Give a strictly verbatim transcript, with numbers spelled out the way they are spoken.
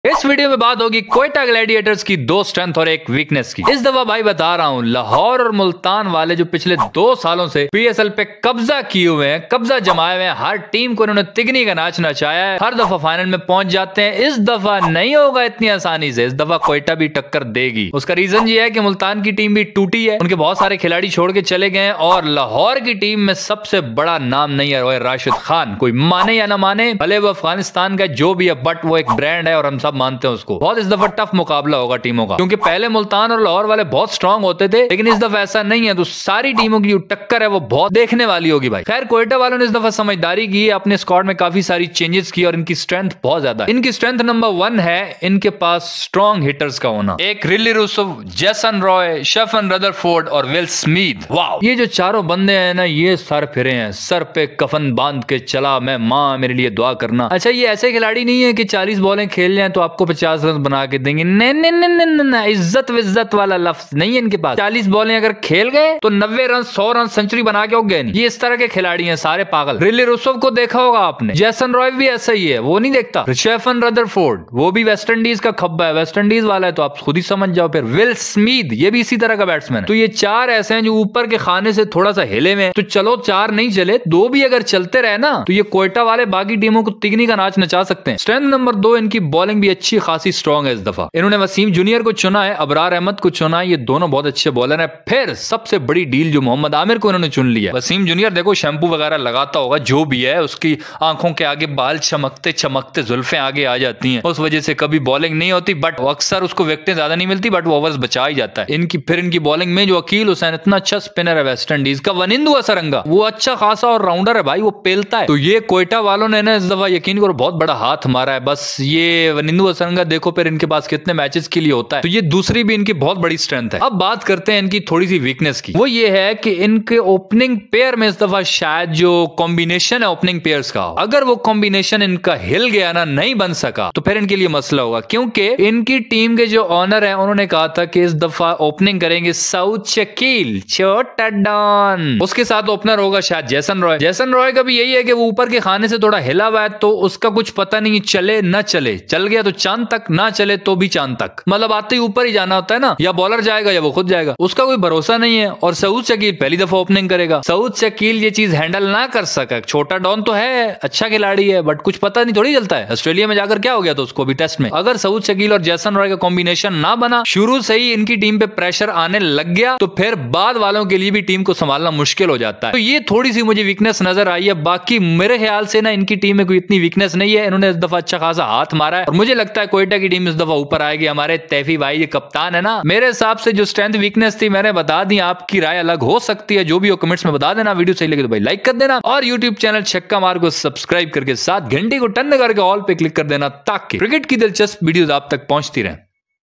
इस वीडियो में बात होगी कोयटा ग्लैडिएटर्स की दो स्ट्रेंथ और एक वीकनेस की। इस दफा भाई बता रहा हूँ, लाहौर और मुल्तान वाले जो पिछले दो सालों से पीएसएल पे कब्जा किए हुए हैं, कब्जा जमाए हुए हैं, हर टीम को इन्होंने तिगनी का नाच नचाया है, हर दफा फाइनल में पहुंच जाते हैं। इस दफा नहीं होगा इतनी आसानी से, इस दफा कोयटा भी टक्कर देगी। उसका रीजन ये है कि मुल्तान की टीम भी टूटी है, उनके बहुत सारे खिलाड़ी छोड़ के चले गए हैं और लाहौर की टीम में सबसे बड़ा नाम नहीं है राशिद खान। कोई माने या ना माने, भले वो अफगानिस्तान का जो भी है, बट वो एक ब्रांड है और हम सब मानते हैं उसको। बहुत इस दफा टफ मुकाबला होगा टीमों का, क्योंकि पहले मुल्तान और लाहौर वाले बहुत स्ट्रांग होते थे, लेकिन इस दफा ऐसा नहीं है। तो सारी टीमों की टक्कर है वो बहुत देखने वाली होगी भाई। खैर, कोयटा वालों ने इस दफा समझदारी की, अपने स्क्वाड में काफी सारी चेंजेस की और इनकी स्ट्रेंथ बहुत ज्यादा है। इनकी स्ट्रेंथ नंबर वन है इनके पास स्ट्रॉन्ग हिटर्स का होना। एक Rilee Rossouw, Jason Roy, Sherfane Rutherford और विल स्मिथ। वाओ, ये जो चारों बंदे हैं ना, ये सर फिरे हैं, सर पे कफन बांध के चला मैं, माँ मेरे लिए दुआ करना। अच्छा, ये ऐसे खिलाड़ी नहीं है कि चालीस बॉलें खेल जाएं तो आपको पचास रन बना के देंगे। नहीं नहीं नहीं नहीं, इज्जत विज्जत वाला लफ्ज नहीं है इनके पास। चालीस बॉलें अगर खेल गए तो नब्बे रन, सौ रन, सेंचुरी बना के गए नहीं। ये इस तरह के खिलाड़ी हैं, सारे पागल। रिली रूसोव को देखा होगा आपने, जेसन रॉय भी ऐसा ही है, वो नहीं देखता। शेफन रदरफोर्ड, वो भी वेस्ट इंडीज का खब्बा है, वेस्ट इंडीज वाला है, तो आप खुद ही समझ जाओ। फिर विल स्मिथ, ये भी इसी तरह का बैट्समैन है। तो ये चार ऐसे हैं जो ऊपर के खाने से थोड़ा सा हिले में। तो चलो, चार नहीं चले, दो भी अगर चलते रहे ना, तो ये कोयटा वाले बाकी टीमों को तिगनी का नाच नचा सकते हैं। स्ट्रेंथ नंबर दो, इनकी बॉलिंग भी अच्छी खासी स्ट्रॉन्ग है। इस दफा इन्होंने वसीम जूनियर को चुना है, अबरार अहमद को चुना है, ये दोनों बहुत अच्छे बॉलर हैं। फिर सबसे बड़ी डील जो मोहम्मद आमिर को इन्होंने चुन लिया। वसीम जूनियर देखो शैम्पू वगैरह लगाता होगा, जो भी है, उसकी आंखों के आगे बाल चमकते चमकते जुल्फे आगे आ जाती हैं, उस वजह से कभी बॉलिंग नहीं होती, बट अक्सर उसको विकेटें ज्यादा नहीं मिलती, बट वो ओवर्स बचा ही जाता है। इनकी फिर इनकी बॉलिंग में जो अकील हुसैन, इतना अच्छा स्पिनर है वेस्ट इंडीज का। वनिंदु असरंगा, वो अच्छा खासा और राउंडर है भाई, वो पेलता है। तो ये कोयटा वालों ने ना इस दफा यकीन करो बहुत बड़ा हाथ मारा है। बस ये वनिंदु असरंगा देखो फिर इनके पास कितने मैचेस के लिए होता है, तो ये दूसरी भी इनकी बहुत बड़ी स्ट्रेंथ है। अब बात करते हैं इनकी थोड़ी सी वीकनेस की। वो ये है कि इनके ओपनिंग पेयर में इस दफा शायद जो कॉम्बिनेशन है ओपनिंग पेयर्स का, अगर वो कॉम्बिनेशन इनका हिल गया ना, नहीं बन सका, तो फिर इनके लिए मसला होगा। क्योंकि इनकी टीम के जो ऑनर है, उन्होंने कहा था कि इस दफा ओपनिंग करेंगे सऊद शकील, छोटा डॉन, उसके साथ ओपनर होगा शायद जेसन रॉय। जेसन रॉय का भी यही है कि वो ऊपर के खाने से थोड़ा हिला हुआ है, तो उसका कुछ पता नहीं, चले न चले, चल गया तो चांद तक, ना चले तो भी चांद तक, मतलब आते ही ऊपर ही जाना होता है ना, या बॉलर जाएगा या वो खुद जाएगा, उसका कोई भरोसा नहीं है। और सऊद शकील पहली दफा ओपनिंग करेगा, सऊद शकील ये चीज हैंडल ना कर सका। छोटा डॉन तो है, अच्छा खिलाड़ी है, बट कुछ पता नहीं थोड़ी चलता है। ऑस्ट्रेलिया में जाकर क्या हो गया तो उसको भी टेस्ट में, अगर सऊद शकील और जेसन रॉय का कॉम्बिनेशन ना बना, शुरू से ही इनकी टीम पे प्रेशर आने लग गया, तो फिर बाद वालों के लिए भी टीम को संभालना मुश्किल हो जाता है। तो ये थोड़ी सी मुझे वीकनेस नजर आई है। बाकी मेरे ख्याल से ना इनकी टीम में कोई इतनी वीकनेस नहीं है, इन्होंने इस दफा अच्छा खासा हाथ मारा है और मुझे लगता है कोयटा की टीम इस दफा ऊपर आएगी। हमारे तैफी भाई ये कप्तान है ना, मेरे हिसाब से जो स्ट्रेंथ वीकनेस थी मैंने बता दी, आपकी राय अलग हो सकती है, जो भी हो कमेंट्स में बता देना। वीडियो सही लगे तो भाई लाइक कर देना और यूट्यूब चैनल छक्का मार को सब्सक्राइब करके साथ घंटी को टन करके ऑल पे क्लिक कर देना, ताकि क्रिकेट की दिलचस्प वीडियोस आप तक पहुंचती रहे।